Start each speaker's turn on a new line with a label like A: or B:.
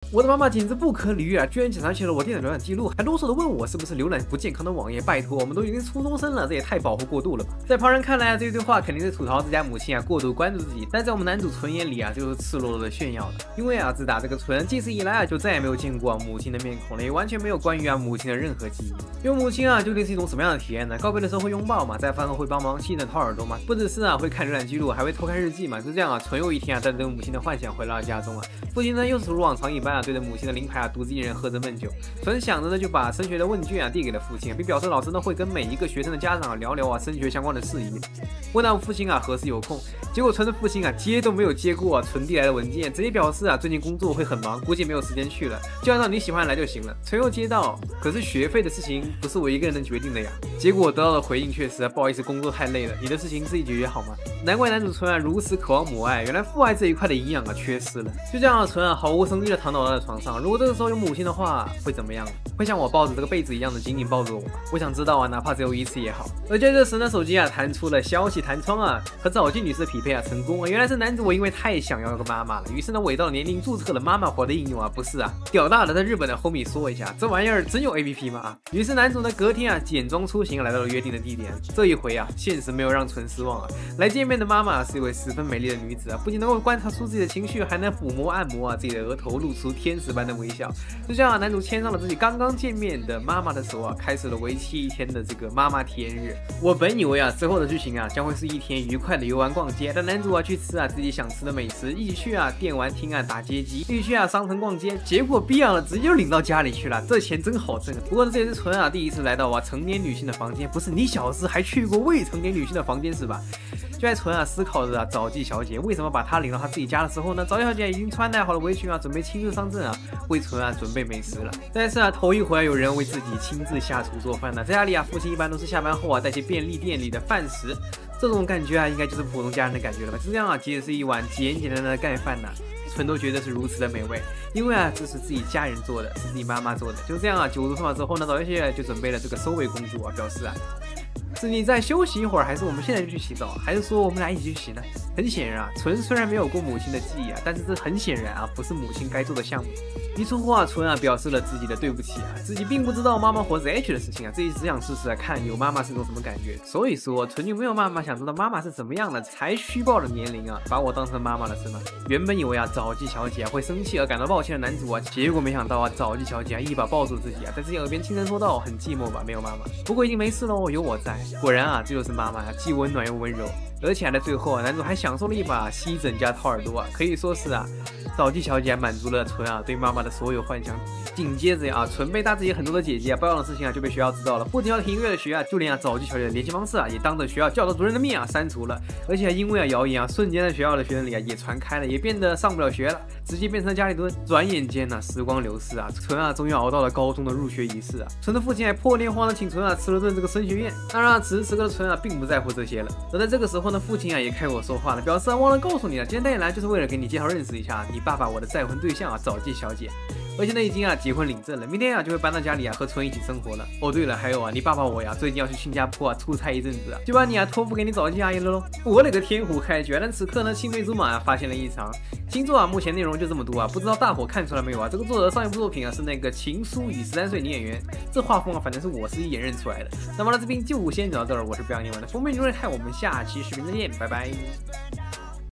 A: 我的妈妈简直不可理喻啊！居然检查起了我电脑浏览记录，还啰嗦的问我是不是浏览不健康的网页。拜托，我们都已经初中生了，这也太保护过度了吧？在旁人看来啊，这一堆话肯定是吐槽自家母亲啊过度关注自己，但在我们男主纯眼里啊，就是赤裸裸的炫耀了。因为啊，自打这个纯记事以来啊，就再也没有见过母亲的面孔了，也完全没有关于母亲的任何记忆。因为母亲究竟是一种什么样的体验呢？告别的时候会拥抱嘛，在饭后会帮忙细的掏耳朵嘛，不只是会看浏览记录，还会偷看日记嘛。就这样纯又一天带着母亲的幻想回到了家中父亲呢又是如往常一般对着母亲的灵牌独自一人喝着闷酒。纯想着呢就把升学的问卷递给了父亲，并表示老师呢会跟每一个学生的家长聊聊升学相关的事宜，问父亲何时有空。结果纯的父亲接都没有接过纯递来的文件，直接表示最近工作会很忙，估计没有时间去了，就按照你喜欢来就行了。纯又接到，可是学费的事情不是我一个人能决定的呀。结果得到的回应却是不好意思，工作太累了，你的事情自己解决好吗？难怪男主纯如此渴望母爱，原来父爱这一块的营养缺失了。就这样纯毫无生气的躺倒在床上。如果这个时候有母亲的话，会怎么样？会像我抱着这个被子一样的紧紧抱着我吗？我想知道哪怕只有一次也好。而就在这时呢，手机弹出了消息，弹窗和早纪女士的匹配成功原来是男主因为太想要个妈妈了，于是呢伪造了年龄注册了妈妈活的应用不是屌大的在日本的 homie 说一下，这玩意儿真有 APP 吗于是男主呢隔天简装出行来到了约定的地点。这一回现实没有让纯失望来见面的妈妈是一位十分美丽的女子不仅能够观察出自己的情绪，还能抚摸按摩自己的额头，露出天使般的微笑。就这样男主牵上了自己刚刚见面的妈妈的手开始了为期1天的这个妈妈体验日。我本以为之后的剧情将会是1天愉快的游玩逛街，但男主去吃自己想吃的美食，一起去电玩厅打街机，一起去商城逛街，结果逼了直接就领到家里去了，这钱真好挣。不过这也是纯第一次来到成年女性的房间，不是你小时还去过未成年女性的房间是吧？就在纯思考着早纪小姐为什么把她领到她自己家的时候呢，早纪小姐已经穿戴好了围裙准备亲自上阵为纯准备美食了。但是头一回有人为自己亲自下厨做饭在家里父亲一般都是下班后带去便利店里的饭食，这种感觉应该就是普通家人的感觉了吧？就这样即使是一碗简简单单的盖饭纯都觉得是如此的美味，因为这是自己家人做的，是自己妈妈做的。就这样酒足饭饱之后呢，早纪小姐就准备了这个收尾公主表示是你再休息一会儿，还是我们现在就去洗澡，还是说我们俩一起去洗呢？很显然纯虽然没有过母亲的记忆但是这很显然不是母亲该做的项目。一出乎纯表示了自己的对不起自己并不知道妈妈活着 H 的事情自己只想试试看有妈妈是种什么感觉。所以说纯就没有妈妈想知道妈妈是怎么样的，才虚报了年龄把我当成妈妈了是吗？原本以为早纪小姐会生气而感到抱歉的男主结果没想到早纪小姐一把抱住自己在自己耳边轻声说道，很寂寞吧，没有妈妈，不过已经没事喽，有我在。果然这就是妈妈既温暖又温柔。而且在最后男主还享受了一把吸枕加掏耳朵可以说是早纪小姐满足了纯对妈妈的所有幻想。紧接着纯被大自己很多的姐姐包养的事情就被学校知道了，不仅要停音乐的学就连早纪小姐的联系方式也当着学校教导主任的面删除了。而且因为谣言瞬间在学校的学生里也传开了，也变得上不了学了，直接变成家里蹲。转眼间时光流逝纯终于熬到了高中的入学仪式纯的父亲还破天荒的请纯吃了顿这个升学宴。当然此时此刻的纯并不在乎这些了。而在这个时候呢，父亲也开口说话了，表示忘了告诉你了，今天带你来就是为了给你介绍认识一下你爸爸我的再婚对象早纪小姐。而且呢已经结婚领证了，明天就会搬到家里和纯一起生活了。哦对了，还有你爸爸我最近要去新加坡出差一阵子就把你托付给你早纪阿姨了咯。我勒个天胡开局但此刻呢青梅竹马发现了异常。星座目前内容就这么多不知道大伙看出来没有这个作者上一部作品是那个情书与13岁女演员，这画风反正是我是一眼认出来的。那么呢这边就先讲到这儿，我是不要你玩的封面主任，看我们下期视频再见，拜拜。